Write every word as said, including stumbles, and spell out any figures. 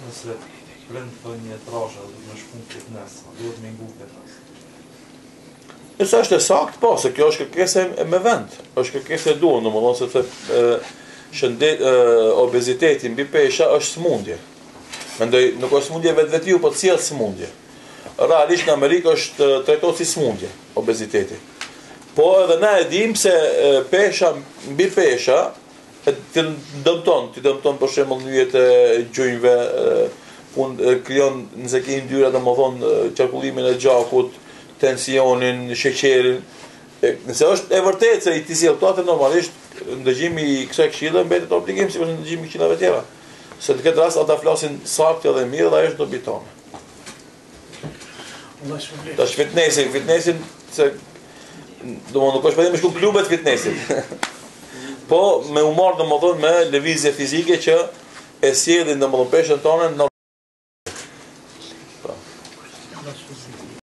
Nëse prind thon një trashë do të më shkon fitnes, duhet më ngu fitnes. Nëse është e saktë, po, se kjo është kërkesë me vend. Është kërkesë e duhur, domethënë se të shëndet obeziteti mbi pesha është smundje. Mendoj nuk është smundje vetvetiu, po sjell smundje. Realisht në Amerikë është trajtohet si smundje, obeziteti. Po edhe na e dim se pesha mbi pesha të dëmton, të dëmton për shembull në jetë e gjunjëve, pun krijon nëse ke yndyrë domethënë qarkullimin e gjakut, tensionin, sheqerin. Nëse është e vërtetë se i ti sjell këto, normalisht ndëgjimi i kësaj këshille mbetet obligim sikur ndëgjimi i këshillave tjera. Se në këtë rast ata flasin saktë dhe mirë dhe është dobi tonë. Tash fitnessin, fitnessin se domethënë nuk është vetëm me shku klubet fitnessit. Po me humor domethënë me lëvizje fizike që e sjellin domethënë peshën tonë në